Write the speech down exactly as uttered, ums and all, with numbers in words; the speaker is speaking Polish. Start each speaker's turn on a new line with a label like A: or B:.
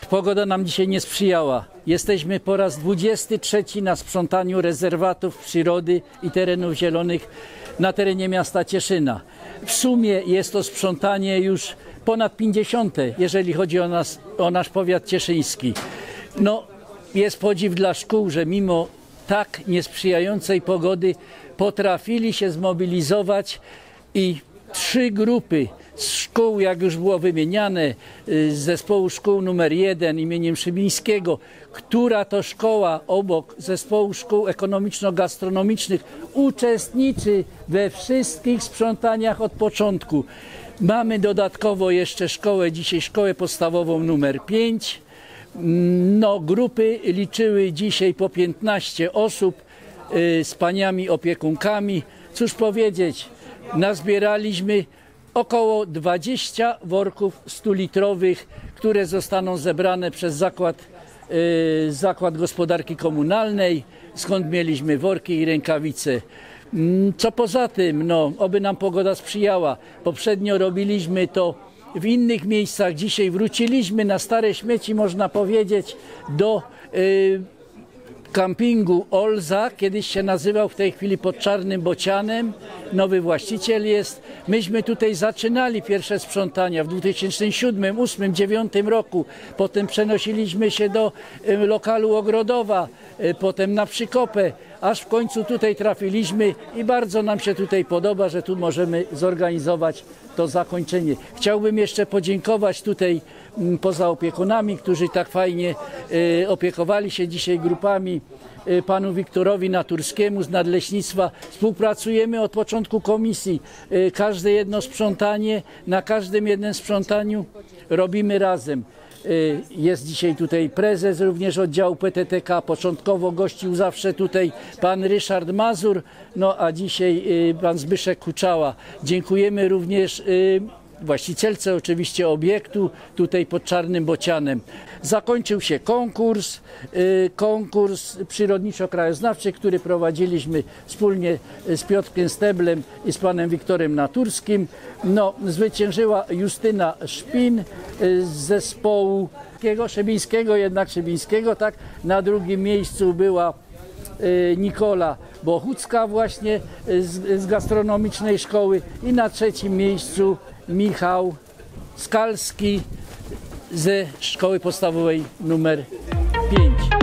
A: Pogoda nam dzisiaj nie sprzyjała. Jesteśmy po raz dwudziesty trzeci na sprzątaniu rezerwatów przyrody i terenów zielonych na terenie miasta Cieszyna. W sumie jest to sprzątanie już ponad pięćdziesiąte, jeżeli chodzi o, nas, o nasz powiat cieszyński. No, jest podziw dla szkół, że mimo tak niesprzyjającej pogody potrafili się zmobilizować i trzy grupy z szkół, jak już było wymieniane, z zespołu szkół numer jeden imieniem Szybińskiego, która to szkoła obok zespołu szkół ekonomiczno-gastronomicznych uczestniczy we wszystkich sprzątaniach od początku. Mamy dodatkowo jeszcze szkołę, dzisiaj szkołę podstawową numer pięć. No, grupy liczyły dzisiaj po piętnaście osób y, z paniami opiekunkami. Cóż powiedzieć, nazbieraliśmy około dwadzieścia worków stulitrowych, które zostaną zebrane przez zakład, y, zakład gospodarki komunalnej, skąd mieliśmy worki i rękawice. Co poza tym, no, oby nam pogoda sprzyjała. Poprzednio robiliśmy to w innych miejscach. Dzisiaj wróciliśmy na stare śmieci, można powiedzieć, do y, kampingu Olza. Kiedyś się nazywał, w tej chwili pod Czarnym Bocianem. Nowy właściciel jest. Myśmy tutaj zaczynali pierwsze sprzątania w dwa tysiące siódmym, ósmym, dziewiątym roku. Potem przenosiliśmy się do y, lokalu Ogrodowa, y, potem na Przykopę, aż w końcu tutaj trafiliśmy i bardzo nam się tutaj podoba, że tu możemy zorganizować to zakończenie. Chciałbym jeszcze podziękować tutaj m, poza opiekunami, którzy tak fajnie y, opiekowali się dzisiaj grupami, y, panu Wiktorowi Naturskiemu z Nadleśnictwa. Współpracujemy od początku komisji. Y, każde jedno sprzątanie, na każdym jednym sprzątaniu robimy razem. Jest dzisiaj tutaj prezes również oddziału P T T K, początkowo gościł zawsze tutaj pan Ryszard Mazur, no a dzisiaj pan Zbyszek Kuczała. Dziękujemy również właścicielce oczywiście obiektu tutaj pod Czarnym Bocianem. Zakończył się konkurs, konkurs przyrodniczo-krajoznawczy, który prowadziliśmy wspólnie z Piotrkiem Steblem i z panem Wiktorem Naturskim. No, zwyciężyła Justyna Szpin z zespołu Szybińskiego, jednak Szybińskiego, tak. Na drugim miejscu była Nikola Bochucka właśnie z, z gastronomicznej szkoły i na trzecim miejscu Michał Skalski ze szkoły podstawowej numer pięć.